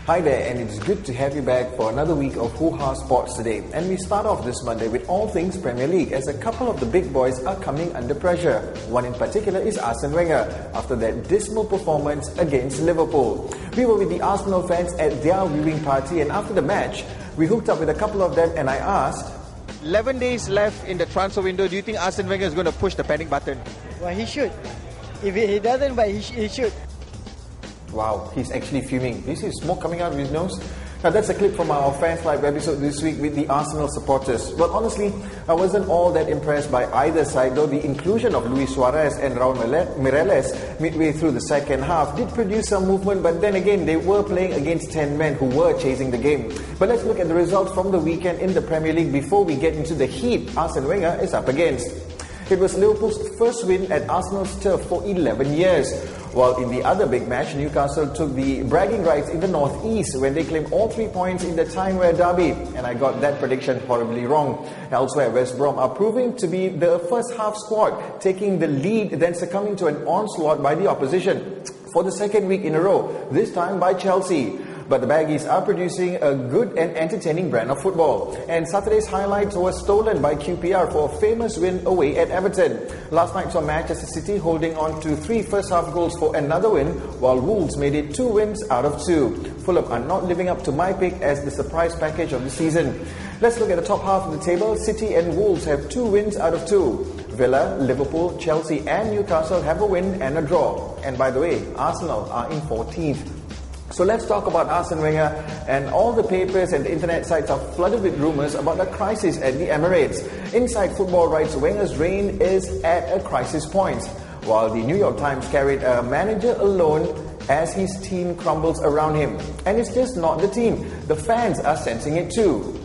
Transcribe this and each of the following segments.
Hi there, and it's good to have you back for another week of Hoohaa Sports today. And we start off this Monday with all things Premier League, as a couple of the big boys are coming under pressure. One in particular is Arsene Wenger, after that dismal performance against Liverpool. We were with the Arsenal fans at their viewing party, and after the match, we hooked up with a couple of them, and I asked, 11 days left in the transfer window, do you think Arsene Wenger is going to push the panic button? Well, he should. If he doesn't, but he should. Wow, he's actually fuming. Do you see smoke coming out of his nose? Now that's a clip from our Fans Live episode this week with the Arsenal supporters. Well, honestly, I wasn't all that impressed by either side, though the inclusion of Luis Suarez and Raul Meireles midway through the second half did produce some movement, but then again, they were playing against 10 men who were chasing the game. But let's look at the results from the weekend in the Premier League before we get into the heat Arsene Wenger is up against. It was Liverpool's first win at Arsenal's turf for 11 years. While in the other big match, Newcastle took the bragging rights in the North East when they claimed all 3 points in the Tyne-Wear derby. And I got that prediction horribly wrong. Elsewhere, West Brom are proving to be the first half squad, taking the lead, then succumbing to an onslaught by the opposition for the second week in a row, this time by Chelsea. But the Baggies are producing a good and entertaining brand of football. And Saturday's highlights were stolen by QPR for a famous win away at Everton. Last night saw Manchester City holding on to 3 first-half goals for another win, while Wolves made it 2 wins out of 2. Fulham are not living up to my pick as the surprise package of the season. Let's look at the top half of the table. City and Wolves have 2 wins out of 2. Villa, Liverpool, Chelsea and Newcastle have a win and a draw. And by the way, Arsenal are in 14th. So let's talk about Arsene Wenger, and all the papers and the internet sites are flooded with rumours about a crisis at the Emirates. Inside Football writes Wenger's reign is at a crisis point, while the New York Times carried a manager alone as his team crumbles around him. And it's just not the team, the fans are sensing it too.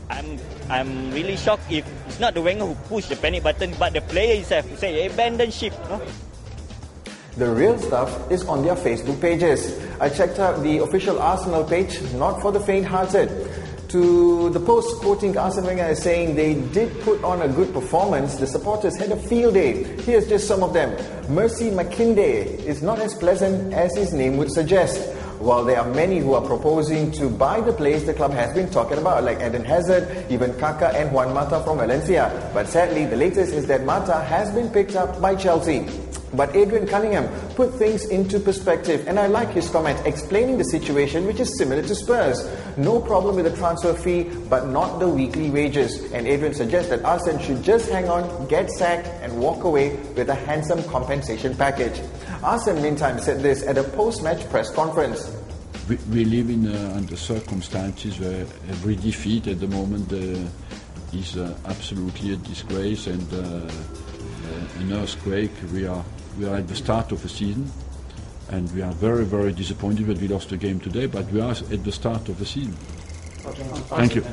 I'm really shocked if it's not the Wenger who pushed the panic button, but the players have say abandon ship. No? The real stuff is on their Facebook pages. I checked out the official Arsenal page, not for the faint-hearted. To the post quoting Arsene Wenger as saying they did put on a good performance, the supporters had a field day. Here's just some of them. Mercy McKinney is not as pleasant as his name would suggest. While there are many who are proposing to buy the players the club has been talking about, like Eden Hazard, even Kaka and Juan Mata from Valencia. But sadly, the latest is that Mata has been picked up by Chelsea. But Adrian Cunningham put things into perspective, and I like his comment explaining the situation, which is similar to Spurs. No problem with the transfer fee, but not the weekly wages. And Adrian suggests that Arsene should just hang on, get sacked and walk away with a handsome compensation package. Arsene, meantime, said this at a post-match press conference. We live in under circumstances where every defeat at the moment is absolutely a disgrace and an earthquake. We are at the start of a season, and we are very, very disappointed that we lost the game today, but we are at the start of the season. Okay. Thank you.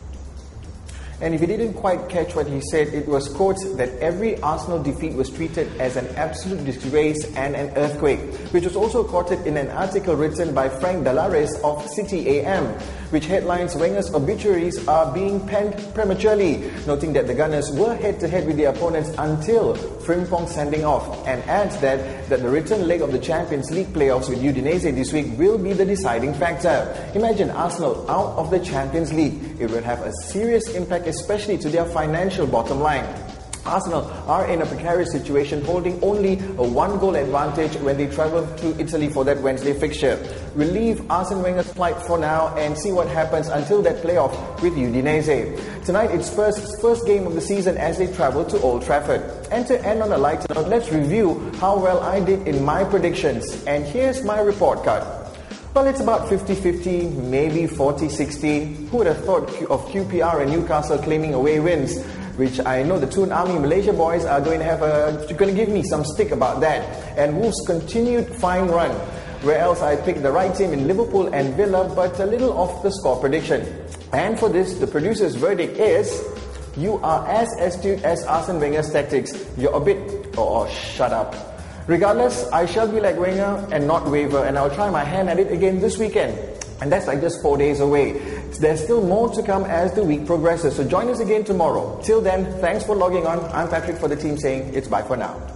And if you didn't quite catch what he said, it was, quote, that every Arsenal defeat was treated as an absolute disgrace and an earthquake, which was also quoted in an article written by Frank Dalares of City AM, which headlines Wenger's obituaries are being penned prematurely, noting that the Gunners were head-to-head with their opponents until Frimpong's sending off, and adds that the return leg of the Champions League playoffs with Udinese this week will be the deciding factor. Imagine Arsenal out of the Champions League. It will have a serious impact, especially to their financial bottom line. Arsenal are in a precarious situation, holding only a 1-goal advantage when they travel to Italy for that Wednesday fixture. We'll leave Arsene Wenger's plight for now and see what happens until that playoff with Udinese. Tonight it's Spurs' first game of the season as they travel to Old Trafford. And to end on a lighter note, let's review how well I did in my predictions. And here's my report card. Well, it's about 50-50, maybe 40-60. Who would have thought of QPR and Newcastle claiming away wins? Which I know the Toon Army Malaysia boys are going to give me some stick about that. And Wolves' continued fine run, where else I picked the right team in Liverpool and Villa, but a little off the score prediction. And for this, the producer's verdict is, you are as astute as Arsene Wenger's tactics. You're a bit, oh, shut up. Regardless, I shall be like Wenger and not waver, and I'll try my hand at it again this weekend. And that's like just 4 days away. There's still more to come as the week progresses, so join us again tomorrow. Till then, thanks for logging on. I'm Patrick for the team saying it's bye for now.